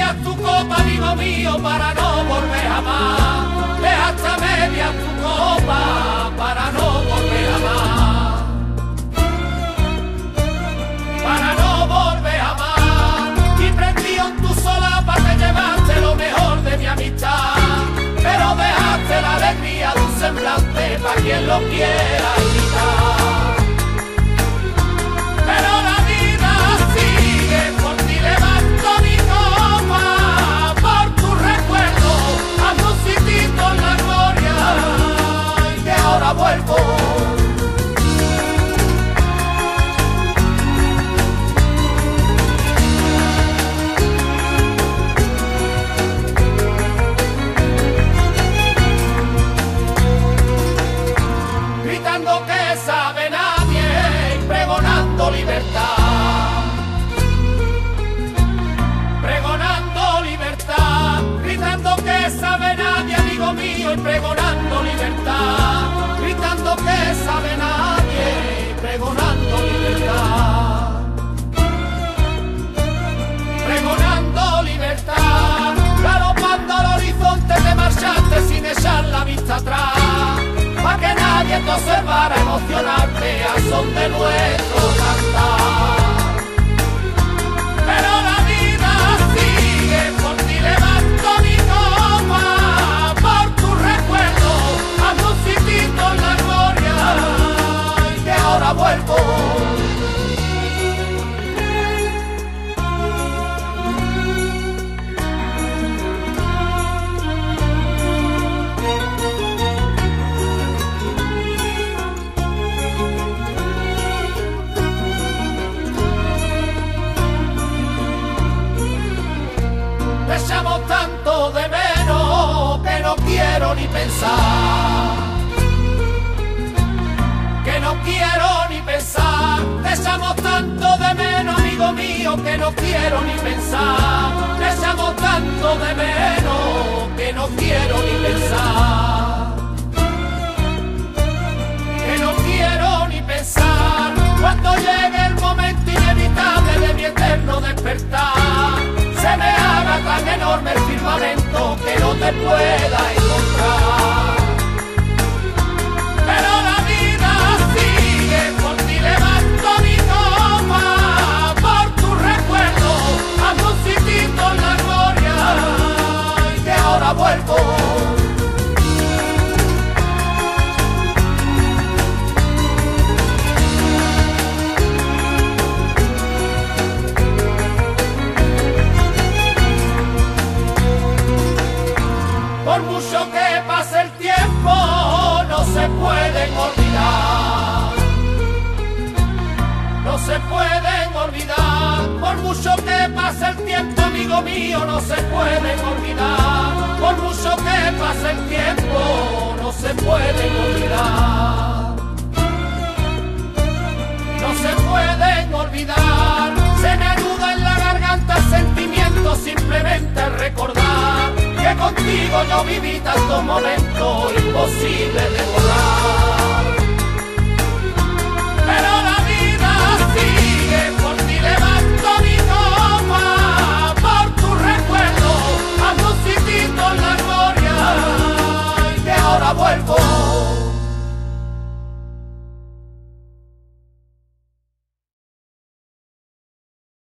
media tu copa, amigo mío, para no volver jamás. Dejaste a media tu copa para no volver jamás. Para no volver jamás. Y prendido en tu solapa te llevaste lo mejor de mi amistad. Pero dejaste la alegría de un semblante pa' quien lo quiera imitar. Pero la vida sigue, por ti levanto mi copa, por tu recuerdo, hazme un sitito en la gloria, y que ahora vuelvo. Gritando que sabe nadie y pregonando libertad. Pregonando libertad, gritando que sabe nadie, amigo mío, y pregonando libertad. Gritando que sabe nadie y pregonando libertad. Pregonando libertad, galopando al horizonte te marchaste sin echar la vista atrás. Pa' que nadie te observara emocionarte a son de nuestro cantar. Pero la vida sigue, por ti levanto mi copa, por tu recuerdo, hazme un sitito en la gloria, y que ahora vuelvo. Te echamos tanto de menos que no quiero ni pensar. Que no quiero ni pensar. Te echamos tanto de menos, amigo mío, que no quiero ni pensar. Te echamos tanto de menos que no quiero ni pensar. Que no quiero ni pensar. Cuando llegue el momento inevitable de mi eterno despertar, se me haga tan enorme el firmamento que no te pueda encontrar. Pero la vida sigue, por ti levanto mi copa, por tu recuerdo, hazme un sitito en la gloria, y que ahora vuelvo. Por mucho que pase el tiempo, no se pueden olvidar. No se pueden olvidar. Por mucho que pase el tiempo, amigo mío, no se pueden olvidar. Por mucho que pase el tiempo, no se pueden olvidar. No se pueden olvidar. Se me anuda en la garganta el sentimiento simplemente al recordar que contigo yo viví tantos momentos imposibles de borrar. Pero la vida sigue, por ti levanto mi copa, por tu recuerdo, hazme un sitito en la gloria, y que ahora vuelvo.